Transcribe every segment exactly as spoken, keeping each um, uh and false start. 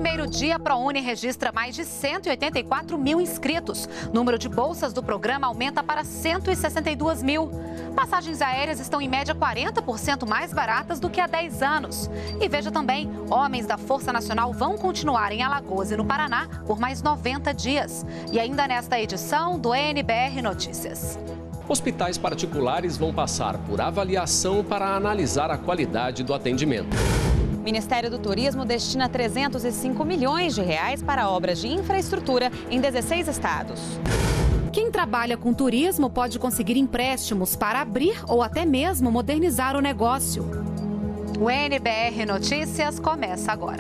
primeiro dia, a ProUni registra mais de cento e oitenta e quatro mil inscritos. O número de bolsas do programa aumenta para cento e sessenta e duas mil. Passagens aéreas estão em média quarenta por cento mais baratas do que há dez anos. E veja também, homens da Força Nacional vão continuar em Alagoas e no Paraná por mais noventa dias. E ainda nesta edição do N B R Notícias. Hospitais particulares vão passar por avaliação para analisar a qualidade do atendimento. O Ministério do Turismo destina trezentos e cinco milhões de reais para obras de infraestrutura em dezesseis estados. Quem trabalha com turismo pode conseguir empréstimos para abrir ou até mesmo modernizar o negócio. O N B R Notícias começa agora.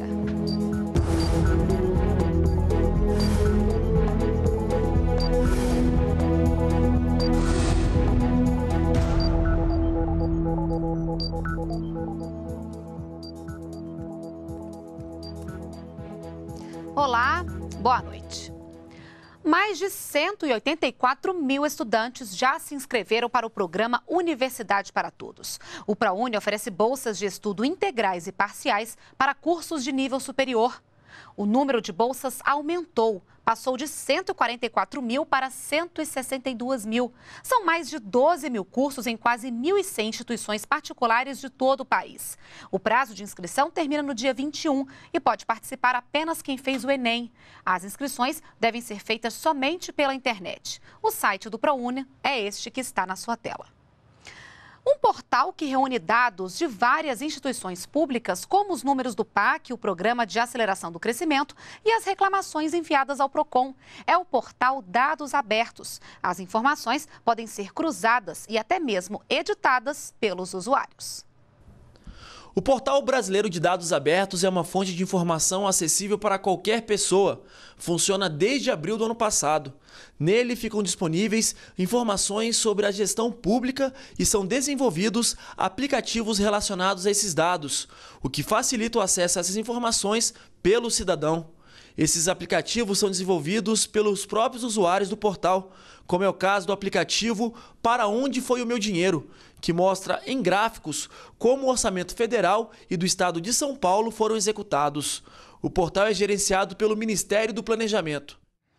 Olá, boa noite. Mais de cento e oitenta e quatro mil estudantes já se inscreveram para o programa Universidade para Todos. O ProUni oferece bolsas de estudo integrais e parciais para cursos de nível superior. O número de bolsas aumentou, passou de cento e quarenta e quatro mil para cento e sessenta e duas mil. São mais de doze mil cursos em quase mil e cem instituições particulares de todo o país. O prazo de inscrição termina no dia vinte e um e pode participar apenas quem fez o Enem. As inscrições devem ser feitas somente pela internet. O site do ProUni é este que está na sua tela. Um portal que reúne dados de várias instituições públicas, como os números do P A C, o Programa de Aceleração do Crescimento, e as reclamações enviadas ao Procon. É o portal Dados Abertos. As informações podem ser cruzadas e até mesmo editadas pelos usuários. O Portal Brasileiro de Dados Abertos é uma fonte de informação acessível para qualquer pessoa. Funciona desde abril do ano passado. Nele ficam disponíveis informações sobre a gestão pública e são desenvolvidos aplicativos relacionados a esses dados, o que facilita o acesso a essas informações pelo cidadão. Esses aplicativos são desenvolvidos pelos próprios usuários do portal, como é o caso do aplicativo Para Onde Foi o Meu Dinheiro, que mostra em gráficos como o orçamento federal e do estado de São Paulo foram executados. O portal é gerenciado pelo Ministério do Planejamento.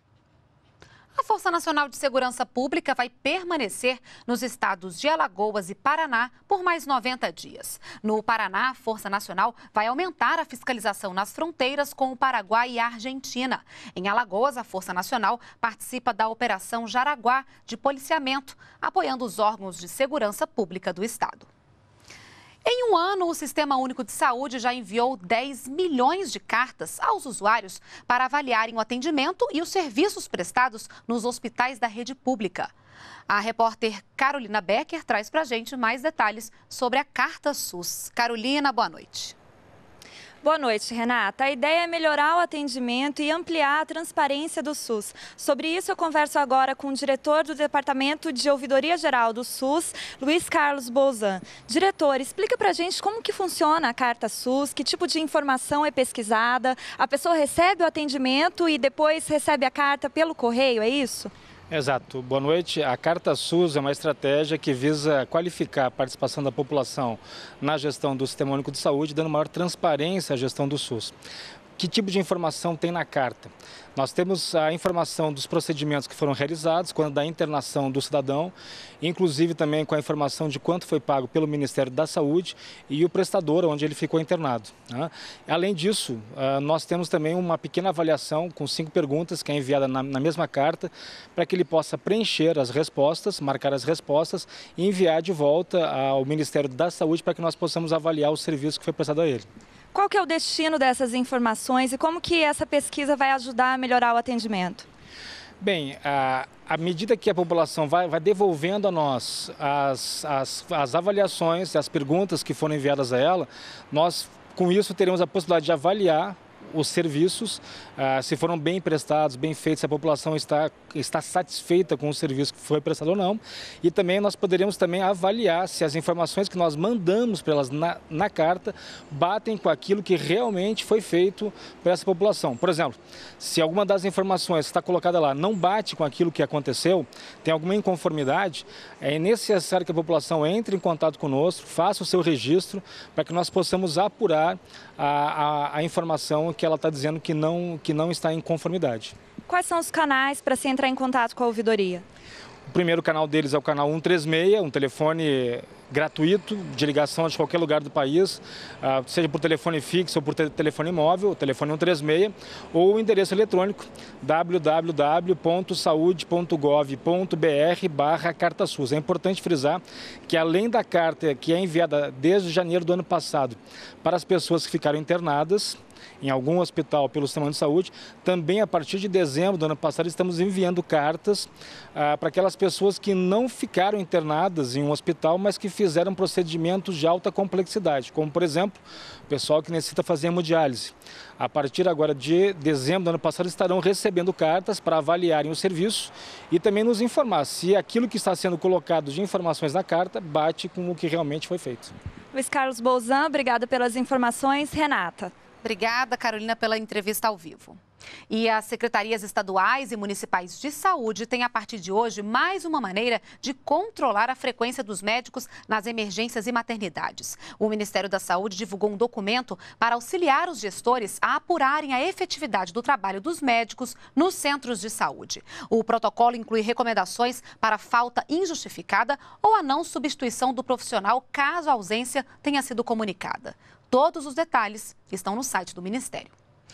A Força Nacional de Segurança Pública vai permanecer nos estados de Alagoas e Paraná por mais noventa dias. No Paraná, a Força Nacional vai aumentar a fiscalização nas fronteiras com o Paraguai e a Argentina. Em Alagoas, a Força Nacional participa da Operação Jaraguá de policiamento, apoiando os órgãos de segurança pública do estado. Em um ano, o Sistema Único de Saúde já enviou dez milhões de cartas aos usuários para avaliarem o atendimento e os serviços prestados nos hospitais da rede pública. A repórter Carolina Becker traz para a gente mais detalhes sobre a Carta SUS. Carolina, boa noite. Boa noite, Renata. A ideia é melhorar o atendimento e ampliar a transparência do SUS. Sobre isso, eu converso agora com o diretor do Departamento de Ouvidoria Geral do SUS, Luiz Carlos Bolzan. Diretor, explica pra gente como que funciona a Carta SUS, que tipo de informação é pesquisada, a pessoa recebe o atendimento e depois recebe a carta pelo correio, é isso? Exato. Boa noite. A Carta SUS é uma estratégia que visa qualificar a participação da população na gestão do Sistema Único de Saúde, dando maior transparência à gestão do SUS. Que tipo de informação tem na carta? Nós temos a informação dos procedimentos que foram realizados, quando da internação do cidadão, inclusive também com a informação de quanto foi pago pelo Ministério da Saúde e o prestador onde ele ficou internado. Né? Além disso, nós temos também uma pequena avaliação com cinco perguntas que é enviada na, na mesma carta, para que ele possa preencher as respostas, marcar as respostas e enviar de volta ao Ministério da Saúde para que nós possamos avaliar o serviço que foi prestado a ele. Qual que é o destino dessas informações e como que essa pesquisa vai ajudar a melhorar o atendimento? Bem, à, à medida que a população vai, vai devolvendo a nós as, as, as avaliações, as perguntas que foram enviadas a ela, nós com isso teremos a possibilidade de avaliar os serviços, ah, se foram bem prestados, bem feitos, se a população está, está satisfeita com o serviço que foi prestado ou não. E também nós poderemos também avaliar se as informações que nós mandamos para elas na, na carta batem com aquilo que realmente foi feito para essa população. Por exemplo, se alguma das informações que está colocada lá não bate com aquilo que aconteceu, tem alguma inconformidade, é necessário que a população entre em contato conosco, faça o seu registro, para que nós possamos apurar a, a, a informação que ela está dizendo que não, que não está em conformidade. Quais são os canais para se entrar em contato com a ouvidoria? O primeiro canal deles é o canal um três seis, um telefone gratuito de ligação de qualquer lugar do país, seja por telefone fixo ou por telefone móvel, o telefone um três seis, ou o endereço eletrônico w w w ponto saúde ponto gov ponto b r barra carta SUS. É importante frisar que, além da carta que é enviada desde janeiro do ano passado para as pessoas que ficaram internadas em algum hospital pelo Sistema de Saúde, também a partir de dezembro do ano passado estamos enviando cartas ah, para aquelas pessoas que não ficaram internadas em um hospital, mas que fizeram procedimentos de alta complexidade, como, por exemplo, o pessoal que necessita fazer hemodiálise. A partir agora de dezembro do ano passado estarão recebendo cartas para avaliarem o serviço e também nos informar se aquilo que está sendo colocado de informações na carta bate com o que realmente foi feito. Luiz Carlos Bolzan, obrigada pelas informações. Renata. Obrigada, Carolina, pela entrevista ao vivo. E as secretarias estaduais e municipais de saúde têm, a partir de hoje, mais uma maneira de controlar a frequência dos médicos nas emergências e maternidades. O Ministério da Saúde divulgou um documento para auxiliar os gestores a apurarem a efetividade do trabalho dos médicos nos centros de saúde. O protocolo inclui recomendações para falta injustificada ou a não substituição do profissional caso a ausência tenha sido comunicada. Todos os detalhes estão no site do Ministério.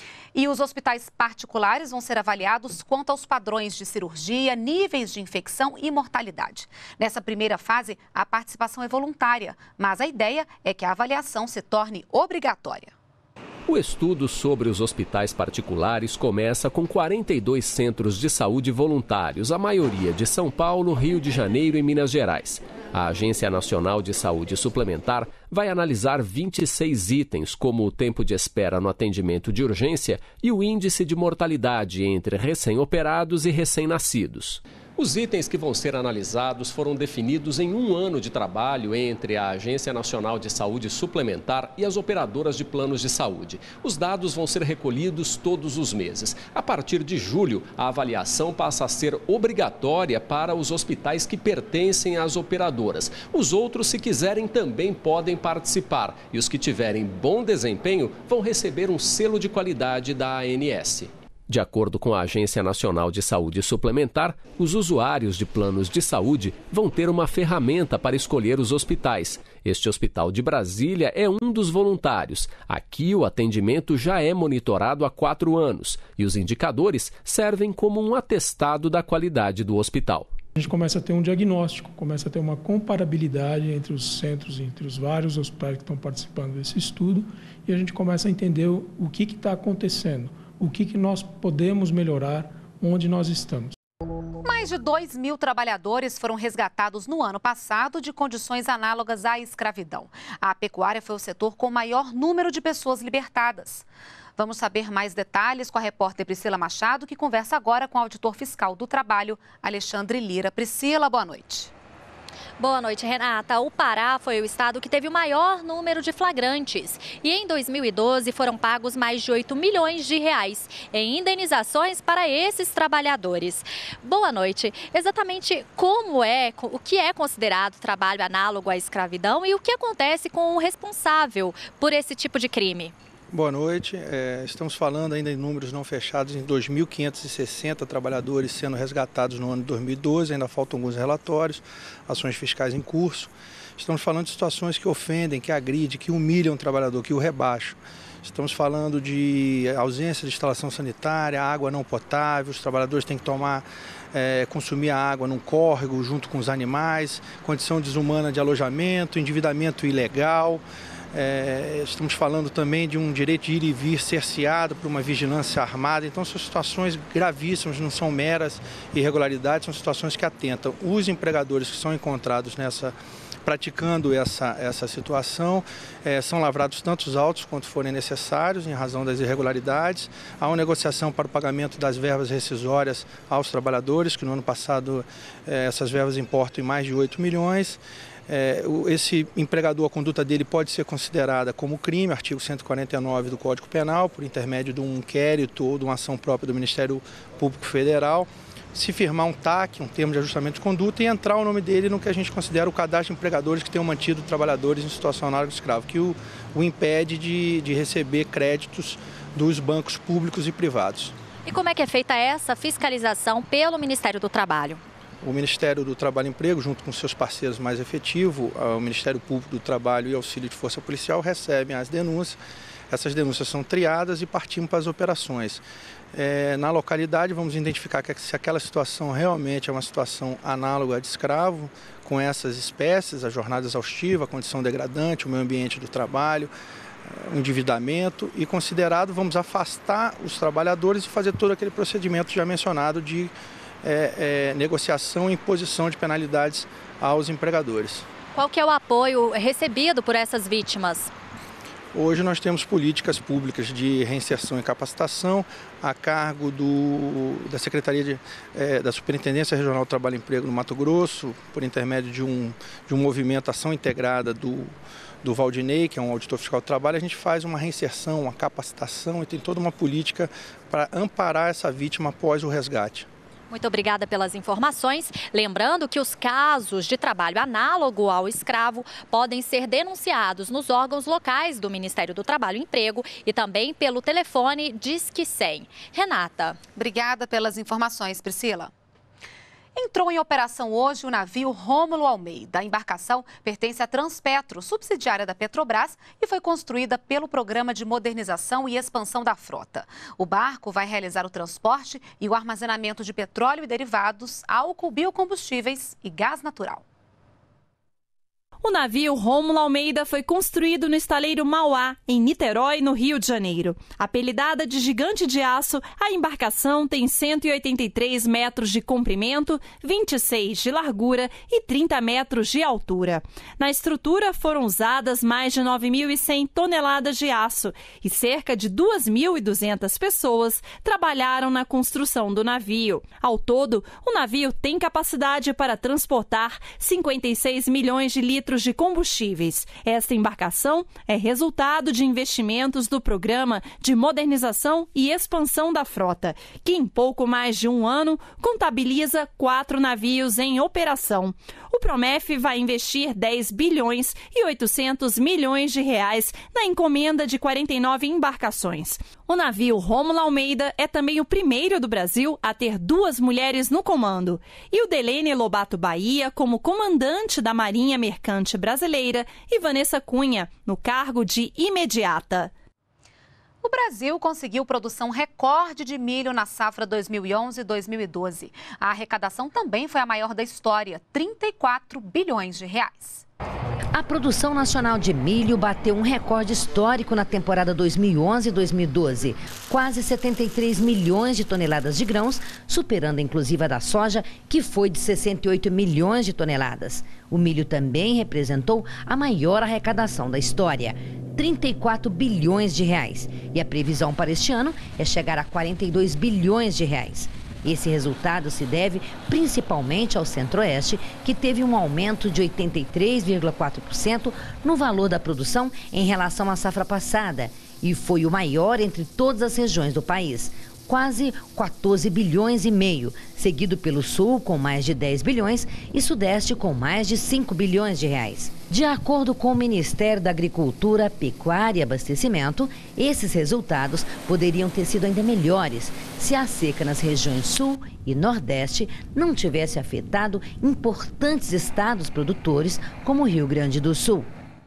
E os hospitais particulares vão ser avaliados quanto aos padrões de cirurgia, níveis de infecção e mortalidade. Nessa primeira fase, a participação é voluntária, mas a ideia é que a avaliação se torne obrigatória. O estudo sobre os hospitais particulares começa com quarenta e dois centros de saúde voluntários, a maioria de São Paulo, Rio de Janeiro e Minas Gerais. A Agência Nacional de Saúde Suplementar vai analisar vinte e seis itens, como o tempo de espera no atendimento de urgência e o índice de mortalidade entre recém-operados e recém-nascidos. Os itens que vão ser analisados foram definidos em um ano de trabalho entre a Agência Nacional de Saúde Suplementar e as operadoras de planos de saúde. Os dados vão ser recolhidos todos os meses. A partir de julho, a avaliação passa a ser obrigatória para os hospitais que pertencem às operadoras. Os outros, se quiserem, também podem participar. E os que tiverem bom desempenho vão receber um selo de qualidade da A N S. De acordo com a Agência Nacional de Saúde Suplementar, os usuários de planos de saúde vão ter uma ferramenta para escolher os hospitais. Este hospital de Brasília é um dos voluntários. Aqui o atendimento já é monitorado há quatro anos e os indicadores servem como um atestado da qualidade do hospital. A gente começa a ter um diagnóstico, começa a ter uma comparabilidade entre os centros, entre os vários hospitais que estão participando desse estudo, e a gente começa a entender o que está acontecendo. O que, que nós podemos melhorar onde nós estamos. Mais de dois mil trabalhadores foram resgatados no ano passado de condições análogas à escravidão. A pecuária foi o setor com o maior número de pessoas libertadas. Vamos saber mais detalhes com a repórter Priscila Machado, que conversa agora com o auditor fiscal do trabalho, Alexandre Lira. Priscila, boa noite. Boa noite, Renata. O Pará foi o estado que teve o maior número de flagrantes. E em dois mil e doze foram pagos mais de oito milhões de reais em indenizações para esses trabalhadores. Boa noite. Exatamente como é, o que é considerado trabalho análogo à escravidão e o que acontece com o responsável por esse tipo de crime? Boa noite. É, estamos falando ainda em números não fechados, em dois mil quinhentos e sessenta trabalhadores sendo resgatados no ano de dois mil e doze, ainda faltam alguns relatórios, ações fiscais em curso. Estamos falando de situações que ofendem, que agridem, que humilham o trabalhador, que o rebaixam. Estamos falando de ausência de instalação sanitária, água não potável, os trabalhadores têm que tomar, é, consumir a água num córrego junto com os animais, condição desumana de alojamento, endividamento ilegal. É, estamos falando também de um direito de ir e vir cerceado por uma vigilância armada. Então são situações gravíssimas, não são meras irregularidades, são situações que atentam. Os empregadores que são encontrados nessa, praticando essa, essa situação, é, são lavrados tantos autos quanto forem necessários em razão das irregularidades. Há uma negociação para o pagamento das verbas rescisórias aos trabalhadores, que no ano passado é, essas verbas importam em mais de oito milhões. É, esse empregador, a conduta dele pode ser considerada como crime, artigo cento e quarenta e nove do Código Penal, por intermédio de um inquérito ou de uma ação própria do Ministério Público Federal. se firmar um T A C, um termo de ajustamento de conduta, e entrar o nome dele no que a gente considera o cadastro de empregadores que tenham mantido trabalhadores em situação análoga de escravo, que o, o impede de, de receber créditos dos bancos públicos e privados. E como é que é feita essa fiscalização pelo Ministério do Trabalho? O Ministério do Trabalho e Emprego, junto com seus parceiros mais efetivos, o Ministério Público do Trabalho e Auxílio de Força Policial, recebem as denúncias. Essas denúncias são triadas e partimos para as operações. É, na localidade, vamos identificar que se aquela situação realmente é uma situação análoga de escravo, com essas espécies, a jornada exaustiva, a condição degradante, o meio ambiente do trabalho, o endividamento, e considerado, vamos afastar os trabalhadores e fazer todo aquele procedimento já mencionado de é, é, negociação e imposição de penalidades aos empregadores. Qual que é o apoio recebido por essas vítimas? Hoje nós temos políticas públicas de reinserção e capacitação a cargo do, da Secretaria de, é, da Superintendência Regional do Trabalho e Emprego no Mato Grosso, por intermédio de um, de um movimento Ação Integrada do, do Valdinei, que é um auditor fiscal do trabalho. A gente faz uma reinserção, uma capacitação e tem toda uma política para amparar essa vítima após o resgate. Muito obrigada pelas informações. Lembrando que os casos de trabalho análogo ao escravo podem ser denunciados nos órgãos locais do Ministério do Trabalho e Emprego e também pelo telefone Disque cem. Renata. Obrigada pelas informações, Priscila. Entrou em operação hoje o navio Rômulo Almeida. A embarcação pertence à Transpetro, subsidiária da Petrobras, e foi construída pelo Programa de Modernização e Expansão da Frota. O barco vai realizar o transporte e o armazenamento de petróleo e derivados, álcool, biocombustíveis e gás natural. O navio Rômulo Almeida foi construído no estaleiro Mauá, em Niterói, no Rio de Janeiro. Apelidada de Gigante de Aço, a embarcação tem cento e oitenta e três metros de comprimento, vinte e seis de largura e trinta metros de altura. Na estrutura foram usadas mais de nove mil e cem toneladas de aço e cerca de duas mil e duzentas pessoas trabalharam na construção do navio. Ao todo, o navio tem capacidade para transportar cinquenta e seis milhões de litros de combustíveis. Esta embarcação é resultado de investimentos do Programa de Modernização e Expansão da Frota, que em pouco mais de um ano contabiliza quatro navios em operação. O Promef vai investir dez bilhões e oitocentos milhões de reais na encomenda de quarenta e nove embarcações. O navio Rômulo Almeida é também o primeiro do Brasil a ter duas mulheres no comando. E o Delene Lobato Bahia como comandante da Marinha Mercante Brasileira e Vanessa Cunha no cargo de imediata. O Brasil conseguiu produção recorde de milho na safra dois mil e onze e dois mil e doze. A arrecadação também foi a maior da história, trinta e quatro bilhões de reais. A produção nacional de milho bateu um recorde histórico na temporada dois mil e onze e dois mil e doze. Quase setenta e três milhões de toneladas de grãos, superando inclusive a da soja, que foi de sessenta e oito milhões de toneladas. O milho também representou a maior arrecadação da história, trinta e quatro bilhões de reais. E a previsão para este ano é chegar a quarenta e dois bilhões de reais. Esse resultado se deve principalmente ao Centro-Oeste, que teve um aumento de oitenta e três vírgula quatro por cento no valor da produção em relação à safra passada e foi o maior entre todas as regiões do país, quase quatorze bilhões e meio, seguido pelo Sul com mais de dez bilhões e Sudeste com mais de cinco bilhões de reais. De acordo com o Ministério da Agricultura, Pecuária e Abastecimento, esses resultados poderiam ter sido ainda melhores se a seca nas regiões Sul e Nordeste não tivesse afetado importantes estados produtores como o Rio Grande do Sul.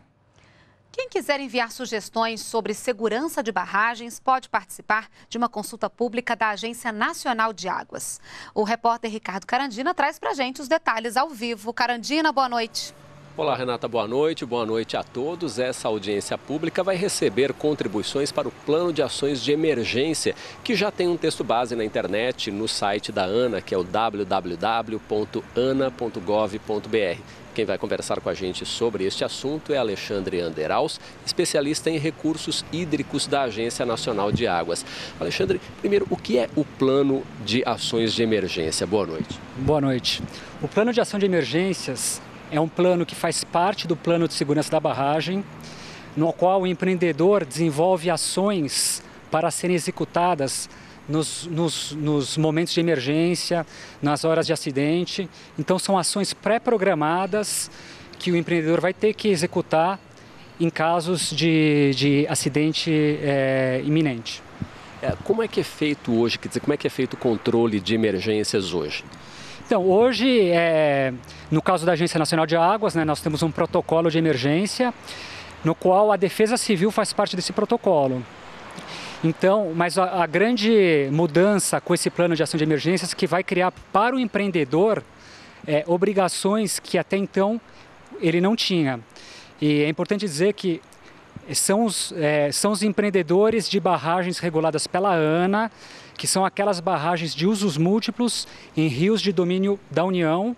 Quem quiser enviar sugestões sobre segurança de barragens pode participar de uma consulta pública da Agência Nacional de Águas. O repórter Ricardo Carandina traz para a gente os detalhes ao vivo. Carandina, boa noite. Olá, Renata, boa noite. Boa noite a todos. Essa audiência pública vai receber contribuições para o Plano de Ações de Emergência, que já tem um texto base na internet, no site da ANA, que é o w w w ponto ana ponto gov ponto b r. Quem vai conversar com a gente sobre este assunto é Alexandre Anderaus, especialista em recursos hídricos da Agência Nacional de Águas. Alexandre, primeiro, o que é o Plano de Ações de Emergência? Boa noite. Boa noite. O Plano de Ação de Emergências é um plano que faz parte do Plano de Segurança da Barragem, no qual o empreendedor desenvolve ações para serem executadas nos, nos, nos momentos de emergência, nas horas de acidente. Então, são ações pré-programadas que o empreendedor vai ter que executar em casos de, de acidente é, iminente. É, como é que é feito hoje, quer dizer, como é que é feito o controle de emergências hoje? Então, hoje, é, no caso da Agência Nacional de Águas, né, nós temos um protocolo de emergência, no qual a Defesa Civil faz parte desse protocolo. Então, mas a, a grande mudança com esse plano de ação de emergências é que vai criar para o empreendedor é, obrigações que até então ele não tinha. E é importante dizer que são os, é, são os empreendedores de barragens reguladas pela ANA, que são aquelas barragens de usos múltiplos em rios de domínio da União,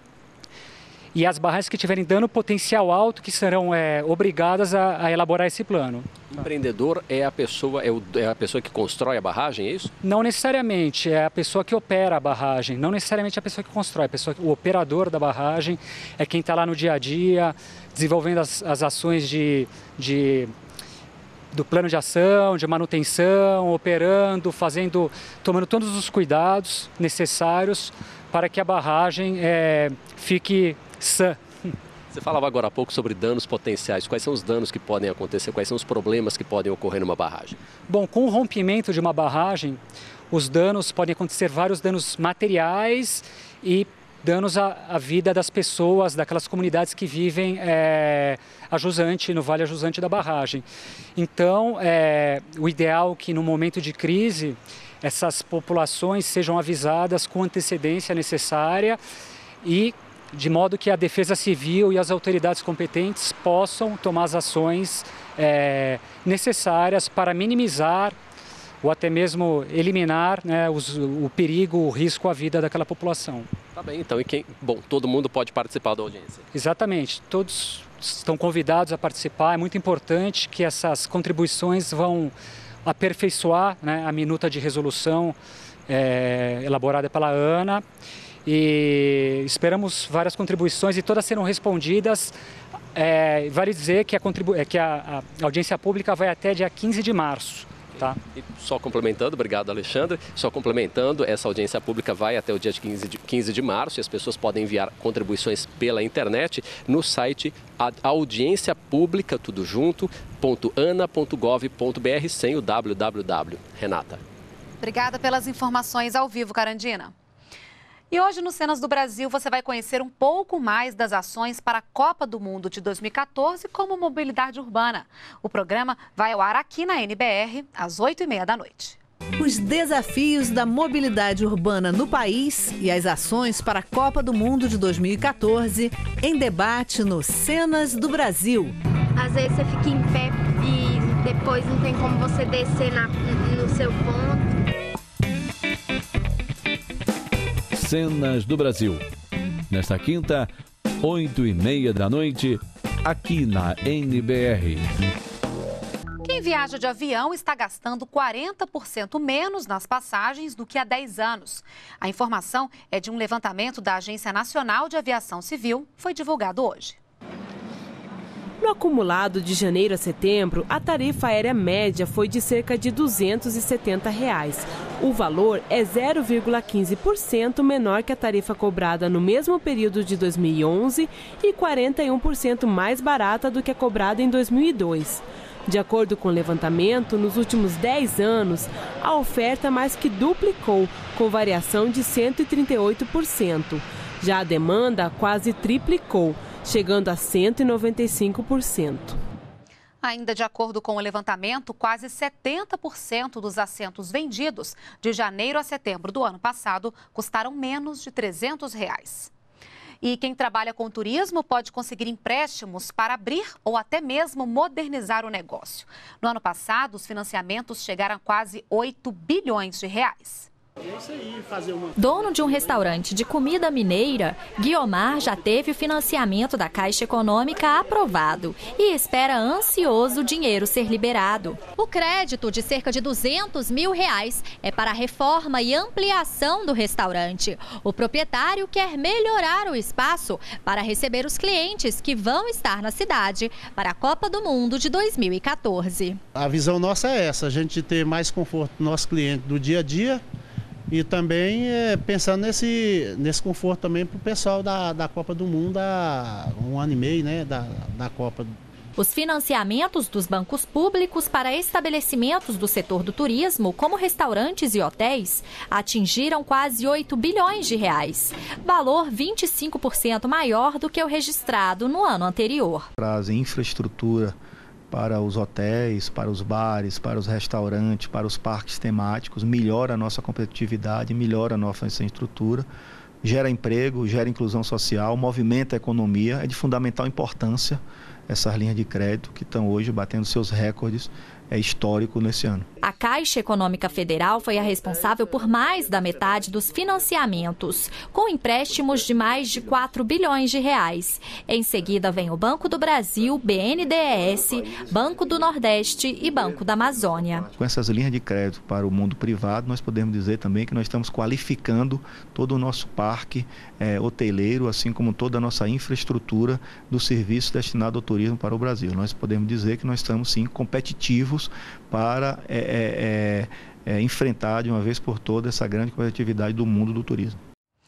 e as barragens que tiverem dano potencial alto que serão é, obrigadas a, a elaborar esse plano. O empreendedor é a pessoa é, o, é a pessoa que constrói a barragem, é isso? Não necessariamente, é a pessoa que opera a barragem, não necessariamente a pessoa que constrói, a pessoa, o operador da barragem é quem está lá no dia a dia, desenvolvendo as, as ações de, de, do plano de ação, de manutenção, operando, fazendo, tomando todos os cuidados necessários para que a barragem é, fique sã. Você falava agora há pouco sobre danos potenciais. Quais são os danos que podem acontecer? Quais são os problemas que podem ocorrer numa barragem? Bom, com o rompimento de uma barragem, os danos podem acontecer vários danos materiais e danos à, à vida das pessoas, daquelas comunidades que vivem é, a jusante, no vale a jusante da barragem. Então, é, o ideal é que no momento de crise, essas populações sejam avisadas com antecedência necessária e de modo que a Defesa Civil e as autoridades competentes possam tomar as ações é, necessárias para minimizar ou até mesmo eliminar, né, os, o perigo, o risco à vida daquela população. Tá bem, então, e quem, bom, todo mundo pode participar da audiência? Exatamente, todos estão convidados a participar. É muito importante que essas contribuições vão aperfeiçoar, né, a minuta de resolução é, elaborada pela ANA. E esperamos várias contribuições e todas serão respondidas. É, vale dizer que, a, contribu que a, a audiência pública vai até dia quinze de março. Tá? E só complementando, obrigado Alexandre, só complementando, essa audiência pública vai até o dia quinze de março e as pessoas podem enviar contribuições pela internet no site audiência pública, tudo junto, ponto ana ponto gov ponto br sem o www. Renata. Obrigada pelas informações ao vivo, Carandina. E hoje no Cenas do Brasil você vai conhecer um pouco mais das ações para a Copa do Mundo de dois mil e quatorze como mobilidade urbana. O programa vai ao ar aqui na N B R às oito e meia da noite. Os desafios da mobilidade urbana no país e as ações para a Copa do Mundo de dois mil e quatorze em debate no Cenas do Brasil. Às vezes você fica em pé e depois não tem como você descer na, no seu ponto. Cenas do Brasil. Nesta quinta, oito e meia da noite, aqui na N B R. Quem viaja de avião está gastando quarenta por cento menos nas passagens do que há dez anos. A informação é de um levantamento da Agência Nacional de Aviação Civil, foi divulgado hoje. No acumulado de janeiro a setembro, a tarifa aérea média foi de cerca de duzentos e setenta reais. O valor é zero vírgula quinze por cento menor que a tarifa cobrada no mesmo período de dois mil e onze e quarenta e um por cento mais barata do que a cobrada em dois mil e dois. De acordo com o levantamento, nos últimos dez anos, a oferta mais que duplicou, com variação de cento e trinta e oito por cento. Já a demanda quase triplicou, chegando a cento e noventa e cinco por cento. Ainda de acordo com o levantamento, quase setenta por cento dos assentos vendidos de janeiro a setembro do ano passado custaram menos de trezentos reais. E quem trabalha com turismo pode conseguir empréstimos para abrir ou até mesmo modernizar o negócio. No ano passado, os financiamentos chegaram a quase oito bilhões de reais. Dono de um restaurante de comida mineira, Guiomar já teve o financiamento da Caixa Econômica aprovado e espera ansioso o dinheiro ser liberado. O crédito de cerca de duzentos mil reais é para a reforma e ampliação do restaurante. O proprietário quer melhorar o espaço para receber os clientes que vão estar na cidade para a Copa do Mundo de dois mil e quatorze. A visão nossa é essa, a gente ter mais conforto no nosso cliente do dia a dia. E também é, pensando nesse, nesse conforto também para o pessoal da, da Copa do Mundo há um ano e meio, né, da, da Copa. Os financiamentos dos bancos públicos para estabelecimentos do setor do turismo, como restaurantes e hotéis, atingiram quase oito bilhões de reais, valor vinte e cinco por cento maior do que o registrado no ano anterior. Traz infraestrutura para os hotéis, para os bares, para os restaurantes, para os parques temáticos, melhora a nossa competitividade, melhora a nossa infraestrutura, gera emprego, gera inclusão social, movimenta a economia. É de fundamental importância essas linhas de crédito que estão hoje batendo seus recordes é histórico nesse ano. A Caixa Econômica Federal foi a responsável por mais da metade dos financiamentos, com empréstimos de mais de quatro bilhões de reais. Em seguida vem o Banco do Brasil, B N D E S, Banco do Nordeste e Banco da Amazônia. Com essas linhas de crédito para o mundo privado, nós podemos dizer também que nós estamos qualificando todo o nosso parque é, hoteleiro, assim como toda a nossa infraestrutura do serviço destinado ao turismo para o Brasil. Nós podemos dizer que nós estamos sim competitivos para é, é, é, enfrentar de uma vez por todas essa grande competitividade do mundo do turismo.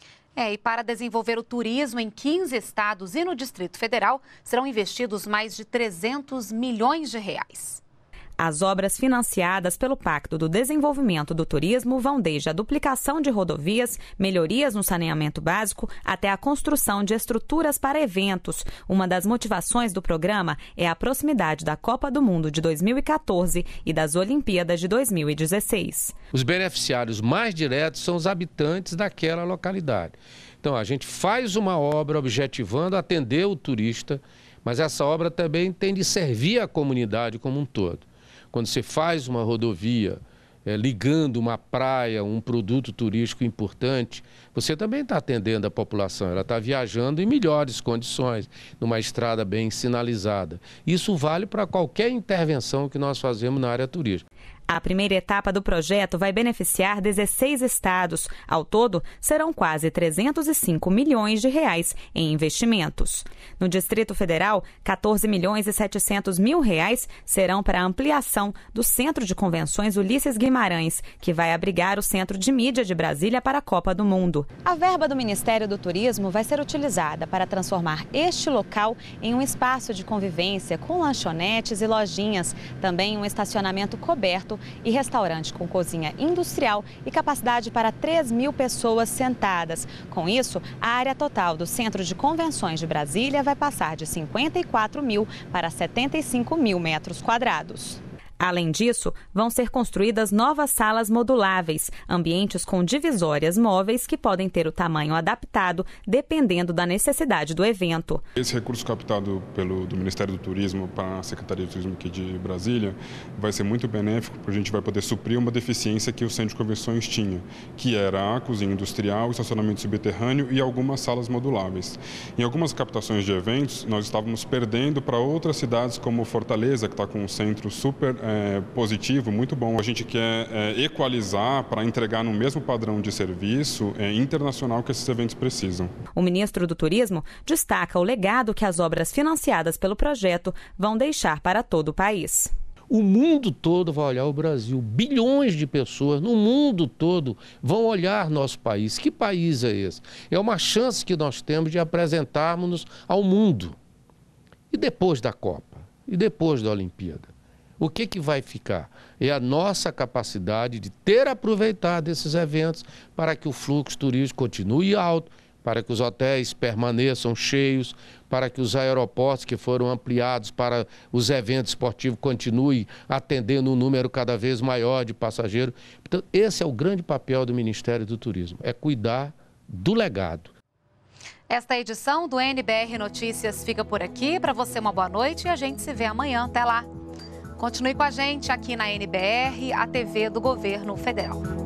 É, e para desenvolver o turismo em quinze estados e no Distrito Federal, serão investidos mais de trezentos milhões de reais. As obras financiadas pelo Pacto do Desenvolvimento do Turismo vão desde a duplicação de rodovias, melhorias no saneamento básico, até a construção de estruturas para eventos. Uma das motivações do programa é a proximidade da Copa do Mundo de dois mil e quatorze e das Olimpíadas de dois mil e dezesseis. Os beneficiários mais diretos são os habitantes daquela localidade. Então, a gente faz uma obra objetivando atender o turista, mas essa obra também tem de servir a comunidade como um todo. Quando você faz uma rodovia é, ligando uma praia, um produto turístico importante, você também está atendendo a população. Ela está viajando em melhores condições, numa estrada bem sinalizada. Isso vale para qualquer intervenção que nós fazemos na área turística. A primeira etapa do projeto vai beneficiar dezesseis estados. Ao todo, serão quase trezentos e cinco milhões de reais em investimentos. No Distrito Federal, quatorze milhões e setecentos mil reais serão para a ampliação do Centro de Convenções Ulisses Guimarães, que vai abrigar o Centro de Mídia de Brasília para a Copa do Mundo. A verba do Ministério do Turismo vai ser utilizada para transformar este local em um espaço de convivência com lanchonetes e lojinhas, também um estacionamento coberto e restaurante com cozinha industrial e capacidade para três mil pessoas sentadas. Com isso, a área total do Centro de Convenções de Brasília vai passar de cinquenta e quatro mil para setenta e cinco mil metros quadrados. Além disso, vão ser construídas novas salas moduláveis, ambientes com divisórias móveis que podem ter o tamanho adaptado dependendo da necessidade do evento. Esse recurso captado pelo do Ministério do Turismo para a Secretaria de Turismo aqui de Brasília vai ser muito benéfico, porque a gente vai poder suprir uma deficiência que o Centro de Convenções tinha, que era a cozinha industrial, estacionamento subterrâneo e algumas salas moduláveis. Em algumas captações de eventos, nós estávamos perdendo para outras cidades como Fortaleza, que está com um centro super É, positivo, muito bom. A gente quer é, equalizar para entregar no mesmo padrão de serviço é, internacional que esses eventos precisam. O ministro do Turismo destaca o legado que as obras financiadas pelo projeto vão deixar para todo o país. O mundo todo vai olhar o Brasil. Bilhões de pessoas no mundo todo vão olhar nosso país. Que país é esse? É uma chance que nós temos de apresentarmos-nos ao mundo. E depois da Copa? E depois da Olimpíada? O que que vai ficar? É a nossa capacidade de ter aproveitado esses eventos para que o fluxo turístico continue alto, para que os hotéis permaneçam cheios, para que os aeroportos que foram ampliados para os eventos esportivos continuem atendendo um número cada vez maior de passageiros. Então, esse é o grande papel do Ministério do Turismo, é cuidar do legado. Esta edição do N B R Notícias fica por aqui. Para você, uma boa noite e a gente se vê amanhã. Até lá! Continue com a gente aqui na N B R, a T V do Governo Federal.